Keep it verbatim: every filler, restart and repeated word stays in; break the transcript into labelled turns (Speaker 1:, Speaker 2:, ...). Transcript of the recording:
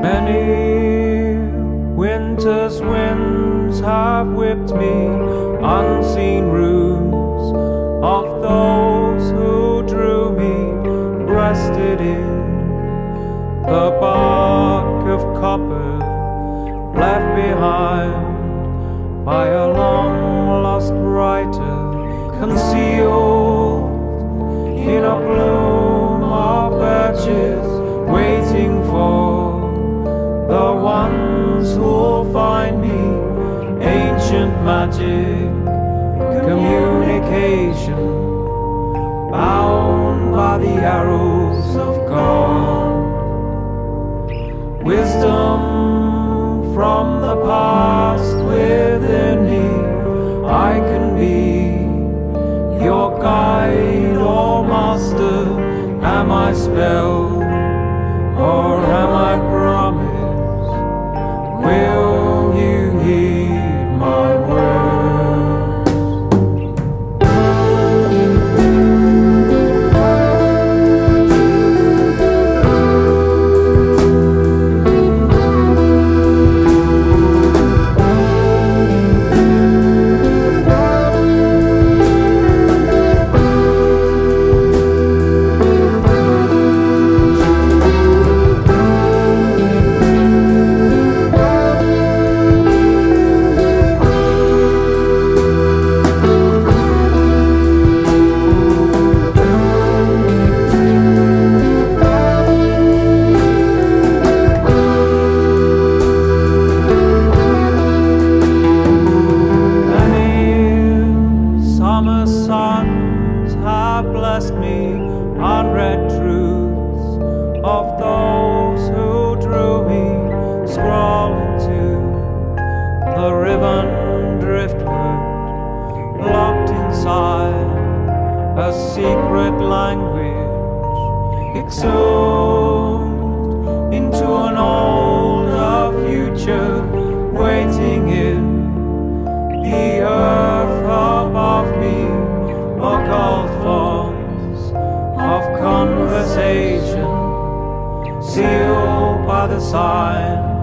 Speaker 1: Many winter's winds have whipped me unseen runes of those who drew me, rested in the bark of copper left behind by a long-lost writer, concealed in a plume of birches, waiting for the ones who'll find me. Ancient magic, communication, bound by the arrows of God. Wisdom from the past within me, I can be your guide or master. Am I spelled or am I promised? Will you heed my words? Unread truths of those who drew me, scrawled into the riven driftwood, locked inside a secret language, exhumed into an older future, waiting in the earth above me. Occult forms of conversation, sealed by the sign